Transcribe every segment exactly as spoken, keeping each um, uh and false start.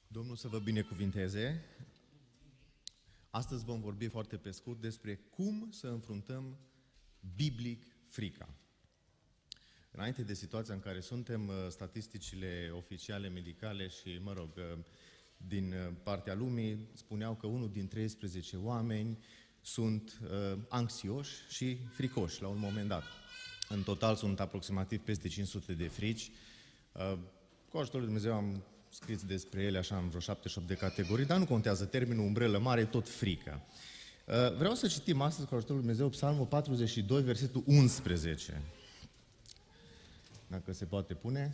Domnul să vă binecuvinteze. Astăzi vom vorbi foarte pe scurt despre cum să înfruntăm biblic frica. Înainte de situația în care suntem, statisticile oficiale medicale și, mă rog, din partea lumii spuneau că unul din treisprezece oameni sunt uh, anxioși și fricoși la un moment dat. În total sunt aproximativ peste cinci sute de frici. Uh, cu ajutorul lui Dumnezeu am scris despre ele așa în vreo șaptezeci și opt de categorii, dar nu contează, termenul umbrelă mare, tot frică. Uh, vreau să citim astăzi cu ajutorul lui Dumnezeu Psalmul patruzeci și doi, versetul unsprezece. Dacă se poate pune.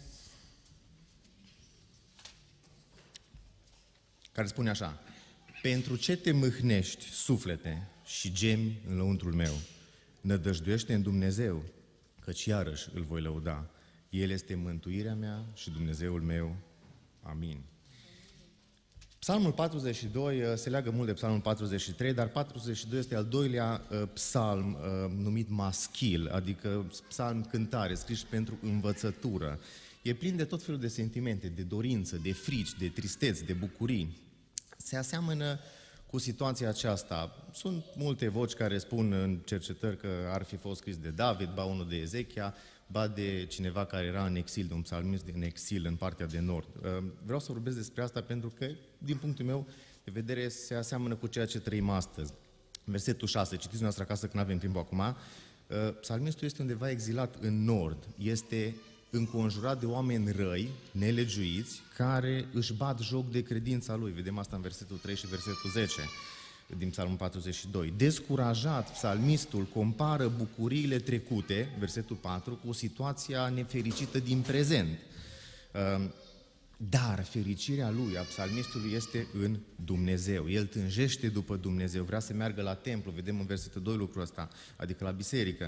Care spune așa: pentru ce te mâhnești, suflete, și gemi în lăuntrul meu? Nădăjduiește în Dumnezeu, căci iarăși îl voi lăuda. El este mântuirea mea și Dumnezeul meu. Amin. Psalmul patruzeci și doi se leagă mult de Psalmul patruzeci și trei, dar patruzeci și doi este al doilea uh, psalm uh, numit maschil, adică psalm cântare, scris pentru învățătură. E plin de tot felul de sentimente, de dorință, de frici, de tristeți, de bucurii. Se aseamănă cu situația aceasta. Sunt multe voci care spun în cercetări că ar fi fost scris de David, ba unul de Ezechia, ba de cineva care era în exil, de un psalmist în exil în partea de nord. Vreau să vorbesc despre asta pentru că, din punctul meu de vedere, se aseamănă cu ceea ce trăim astăzi. Versetul șase, citiți noastră acasă că nu avem timp acum. Psalmistul este undeva exilat în nord, este înconjurat de oameni răi, nelegiuiți, care își bat joc de credința lui. Vedem asta în versetul trei și versetul zece din Psalmul patruzeci și doi. Descurajat, psalmistul compară bucuriile trecute, versetul patru, cu situația nefericită din prezent. Dar fericirea lui, a psalmistului, este în Dumnezeu. El tânjește după Dumnezeu, vrea să meargă la templu, vedem în versetul doi lucrul ăsta, adică la biserică.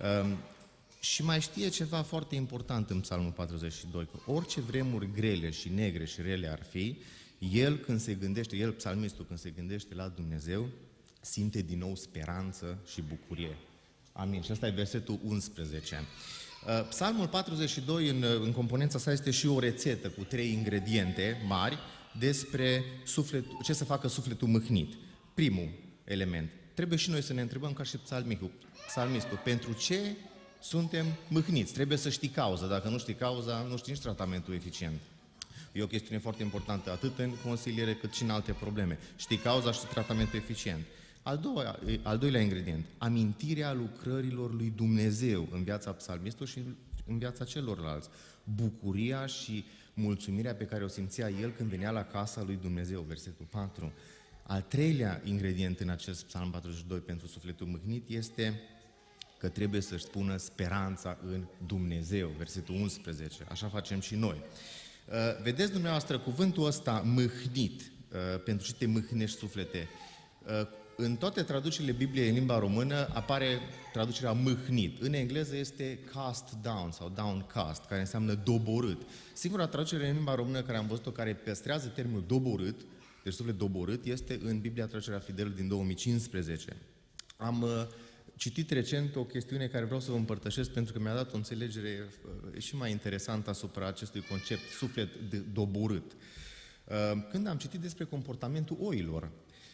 Și mai știe ceva foarte important în Psalmul patruzeci și doi, că orice vremuri grele și negre și rele ar fi, el când se gândește, el, psalmistul, când se gândește la Dumnezeu, simte din nou speranță și bucurie. Amin. Și asta e versetul unsprezece. Psalmul patruzeci și doi, în, în componența sa, este și o rețetă cu trei ingrediente mari despre sufletul, ce să facă sufletul mâhnit. Primul element. Trebuie și noi să ne întrebăm, ca și psalmistul, psalmistul, pentru ce suntem mâhniți. Trebuie să știi cauza. Dacă nu știi cauza, nu știi nici tratamentul eficient. E o chestiune foarte importantă, atât în consiliere cât și în alte probleme. Știi cauza și tratamentul eficient. Al, doua, al doilea ingredient, amintirea lucrărilor lui Dumnezeu în viața psalmistului și în viața celorlalți. Bucuria și mulțumirea pe care o simțea el când venea la casa lui Dumnezeu, versetul patru. Al treilea ingredient în acest psalm patruzeci și doi pentru sufletul mâhnit este că trebuie să-și spună speranța în Dumnezeu, versetul unsprezece. Așa facem și noi. Vedeți dumneavoastră cuvântul ăsta mâhnit, pentru ce te mâhnești, suflete. În toate traducerile Bibliei în limba română apare traducerea mâhnit. În engleză este cast down sau downcast, care înseamnă doborât. Singura traducere în limba română care am văzut-o care păstrează termenul doborât, deci suflet doborât, este în Biblia Traducerea Fidelă din două mii cincisprezece. Am citit recent o chestiune care vreau să vă împărtășesc pentru că mi-a dat o înțelegere și mai interesantă asupra acestui concept, suflet doborât. Când am citit despre comportamentul oilor,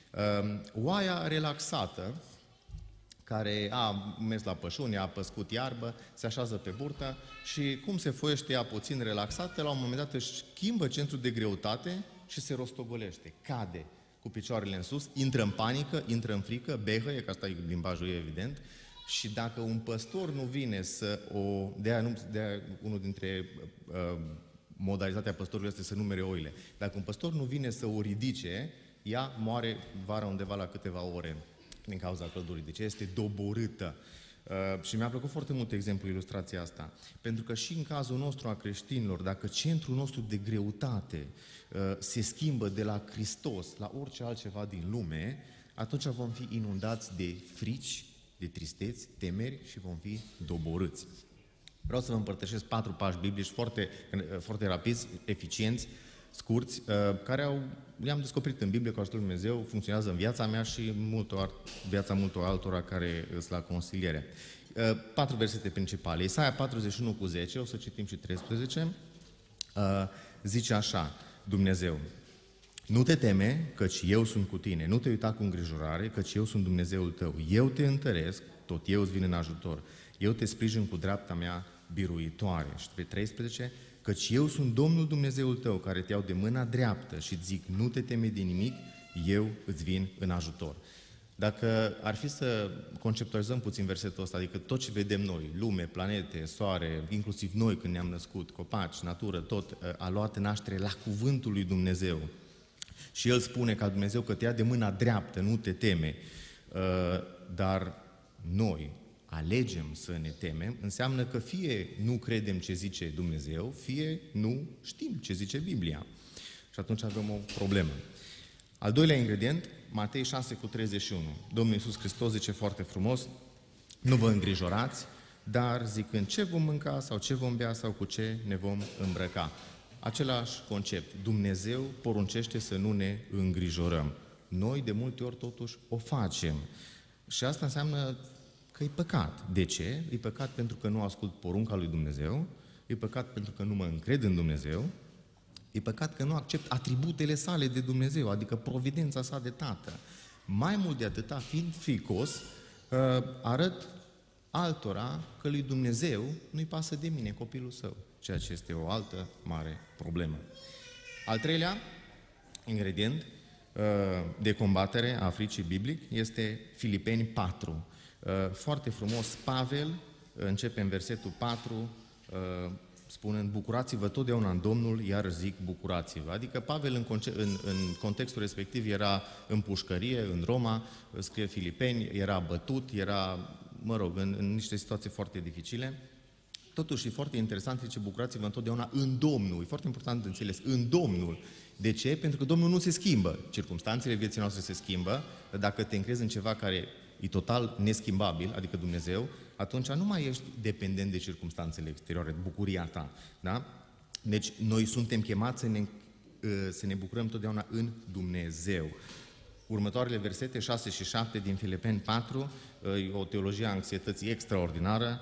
oaia relaxată, care a mers la pășune, a păscut iarbă, se așează pe burtă și cum se foiește ea puțin relaxată, la un moment dat își schimbă centrul de greutate și se rostogolește, cade cu picioarele în sus, intră în panică, intră în frică, behăie, că asta e limbajul ei, evident, și dacă un păstor nu vine să o... De-aia, nu, de-aia unul dintre uh, modalitatea păstorului este să numere oile. Dacă un păstor nu vine să o ridice, ea moare vara undeva la câteva ore din cauza căldurii. Deci este doborâtă. Uh, și mi-a plăcut foarte mult exemplul, ilustrația asta. Pentru că și în cazul nostru a creștinilor, dacă centrul nostru de greutate uh, se schimbă de la Hristos la orice altceva din lume, atunci vom fi inundați de frici, de tristeți, temeri și vom fi doborâți. Vreau să vă împărtășesc patru pași biblici foarte, foarte rapizi, eficienți, scurți, uh, care au, le-am descoperit în Biblie cu ajutorul lui Dumnezeu, funcționează în viața mea și multor, viața multor altora care sunt la consiliere. Uh, patru versete principale. Isaia patruzeci și unu cu zece, o să citim și treisprezece, uh, zice așa, Dumnezeu: Nu te teme, căci eu sunt cu tine. Nu te uita cu îngrijorare, căci eu sunt Dumnezeul tău. Eu te întăresc, tot eu îți vin în ajutor. Eu te sprijin cu dreapta mea biruitoare. Și treisprezece, căci eu sunt Domnul Dumnezeul tău, care te iau de mâna dreaptă și zic, nu te teme de nimic, eu îți vin în ajutor. Dacă ar fi să conceptualizăm puțin versetul ăsta, adică tot ce vedem noi, lume, planete, soare, inclusiv noi când ne-am născut, copaci, natură, tot a luat naștere la cuvântul lui Dumnezeu. Și El spune ca Dumnezeu că te ia de mâna dreaptă, nu te teme. Dar noi alegem să ne temem, înseamnă că fie nu credem ce zice Dumnezeu, fie nu știm ce zice Biblia. Și atunci avem o problemă. Al doilea ingredient, Matei șase cu treizeci și unu. Domnul Iisus Hristos zice foarte frumos, nu vă îngrijorați, dar zicând ce vom mânca sau ce vom bea sau cu ce ne vom îmbrăca. Același concept. Dumnezeu poruncește să nu ne îngrijorăm. Noi de multe ori totuși o facem. Și asta înseamnă că e păcat. De ce? E păcat pentru că nu ascult porunca lui Dumnezeu, e păcat pentru că nu mă încred în Dumnezeu, e păcat că nu accept atributele sale de Dumnezeu, adică providența sa de Tată. Mai mult de atâta, fiind fricos, arăt altora că lui Dumnezeu nu-i pasă de mine, copilul său, ceea ce este o altă mare problemă. Al treilea ingredient de combatere a fricii biblic este Filipeni patru. Foarte frumos, Pavel începe în versetul patru, spunând, bucurați-vă totdeauna în Domnul, iar zic bucurați-vă. Adică Pavel în, conce- în, în contextul respectiv era în pușcărie, în Roma, scrie Filipeni, era bătut, era, mă rog, în, în niște situații foarte dificile. Totuși e foarte interesant, zice, bucurați-vă întotdeauna în Domnul. E foarte important de înțeles, în Domnul. De ce? Pentru că Domnul nu se schimbă. Circumstanțele vieții noastre se schimbă, dar dacă te încrezi în ceva care e total neschimbabil, adică Dumnezeu, atunci nu mai ești dependent de circumstanțele exterioare, de bucuria ta. Da? Deci noi suntem chemați să ne, să ne bucurăm totdeauna în Dumnezeu. Următoarele versete, șase și șapte din Filipeni patru, o teologie a anxietății extraordinară,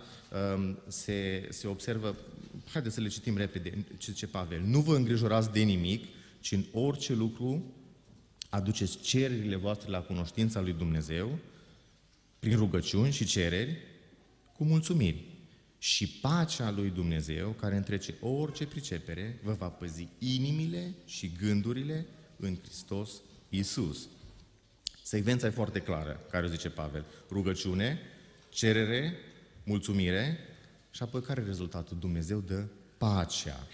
se, se observă, haideți să le citim repede, ce zice Pavel, nu vă îngrijorați de nimic, ci în orice lucru aduceți cererile voastre la cunoștința lui Dumnezeu, prin rugăciuni și cereri, cu mulțumiri. Și pacea lui Dumnezeu, care întrece orice pricepere, vă va păzi inimile și gândurile în Hristos Iisus. Secvența e foarte clară, care o zice Pavel. Rugăciune, cerere, mulțumire și apoi care e rezultatul? Dumnezeu dă pacea.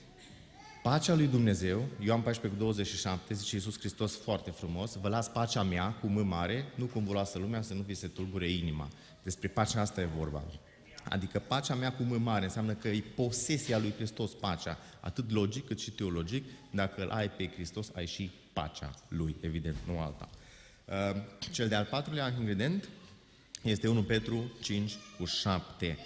Pacea lui Dumnezeu, Ioan paisprezece cu douăzeci și șapte, zice Iisus Hristos foarte frumos, vă las pacea mea cu M mare, nu cum vă lasă lumea, să nu vi se tulbure inima. Despre pacea asta e vorba. Adică pacea mea cu M mare înseamnă că e posesia lui Hristos pacea, atât logic cât și teologic, dacă îl ai pe Hristos, ai și pacea lui, evident, nu alta. Cel de-al patrulea ingredient este unu Petru cinci cu șapte,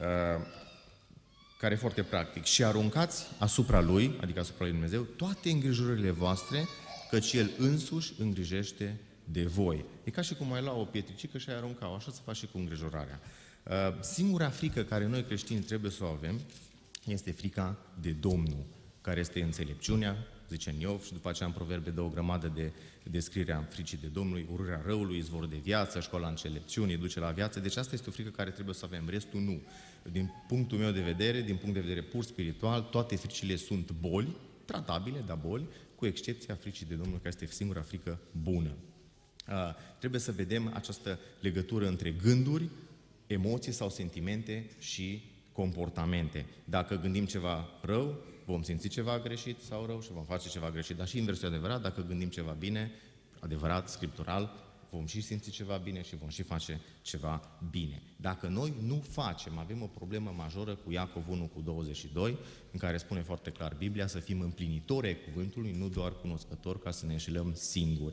care e foarte practic. Și aruncați asupra Lui, adică asupra Lui Dumnezeu, toate îngrijorările voastre, căci El însuși îngrijește de voi. E ca și cum ai lua o pietricică și ai arunca-o, așa se face și cu îngrijorarea. Singura frică care noi creștini trebuie să o avem este frica de Domnul, care este înțelepciunea, zice în Iov, și după aceea în Proverbe dă o grămadă de descriere a fricii de Domnului, urârea răului, izvor de viață, școala înțelepciunii, duce la viață. Deci asta este o frică care trebuie să avem, restul nu. Din punctul meu de vedere, din punct de vedere pur spiritual, toate fricile sunt boli, tratabile, dar boli, cu excepția fricii de Domnul, care este singura frică bună. Uh, trebuie să vedem această legătură între gânduri, emoții sau sentimente și comportamente. Dacă gândim ceva rău, vom simți ceva greșit sau rău și vom face ceva greșit. Dar și inversul adevărat, dacă gândim ceva bine, adevărat, scriptural, vom și simți ceva bine și vom și face ceva bine. Dacă noi nu facem, avem o problemă majoră cu Iacov unu cu douăzeci și doi, în care spune foarte clar Biblia să fim împlinitori ai cuvântului, nu doar cunoscători ca să ne înșelăm singuri.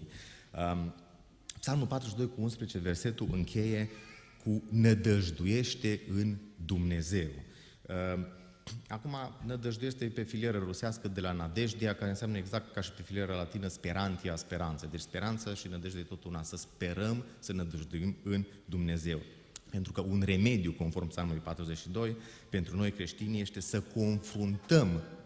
Psalmul patruzeci și doi cu unsprezece, versetul încheie cu nădăjduiește în Dumnezeu. Acum, nădăjduiește pe filieră rusească de la nadejdia, care înseamnă exact ca și pe filieră latină sperantia, speranță. Deci speranță și nădejde tot una, să sperăm, să nădăjduim în Dumnezeu. Pentru că un remediu, conform Psalmului patruzeci și doi, pentru noi creștini este să confruntăm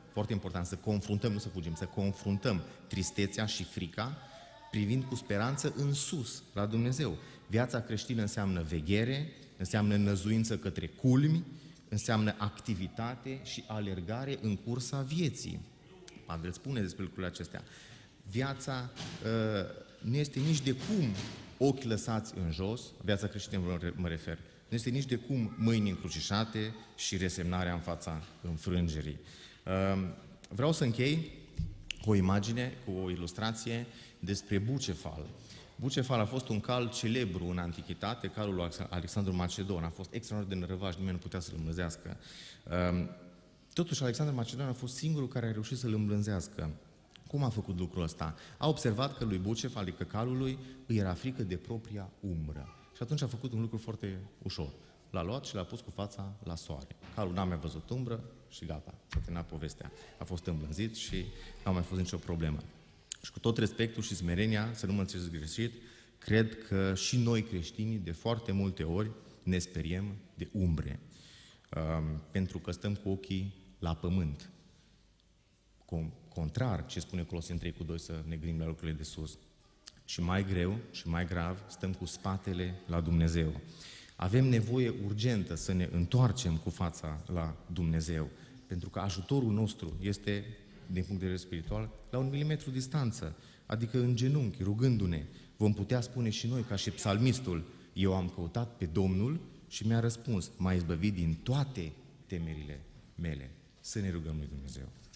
foarte important, să confruntăm, nu să fugim, să confruntăm tristețea și frica, privind cu speranță în sus, la Dumnezeu. Viața creștină înseamnă veghere, înseamnă năzuință către culmi, înseamnă activitate și alergare în cursa vieții. Pavel spune despre lucrurile acestea. Viața uh, nu este nici de cum ochi lăsați în jos, viața creștină mă refer, nu este nici de cum mâini încrucișate și resemnarea în fața înfrângerii. Uh, vreau să închei cu o imagine, cu o ilustrație despre Bucefal. Bucefal a fost un cal celebru în antichitate, calul lui Alexandru Macedon. A fost extraordinar de răvaș, nimeni nu putea să-l îmblânzească. Totuși, Alexandru Macedon a fost singurul care a reușit să-l îmblânzească. Cum a făcut lucrul ăsta? A observat că lui Bucefal, adică calului, îi era frică de propria umbră. Și atunci a făcut un lucru foarte ușor. L-a luat și l-a pus cu fața la soare. Calul n-a mai văzut umbră și gata, s-a terminat povestea. A fost îmblânzit și n-a mai fost nicio problemă. Și cu tot respectul și smerenia, să nu mă înțelegeți greșit, cred că și noi creștinii, de foarte multe ori, ne speriem de umbre. Um, pentru că stăm cu ochii la pământ. Contrar ce spune Coloseni trei cu doi, să ne gândim la lucrurile de sus. Și mai greu și mai grav, stăm cu spatele la Dumnezeu. Avem nevoie urgentă să ne întoarcem cu fața la Dumnezeu, pentru că ajutorul nostru este, din punct de vedere spiritual, la un milimetru distanță, adică în genunchi, rugându-ne. Vom putea spune și noi, ca și psalmistul, eu am căutat pe Domnul și mi-a răspuns, m-a izbăvit din toate temerile mele. Să ne rugăm lui Dumnezeu.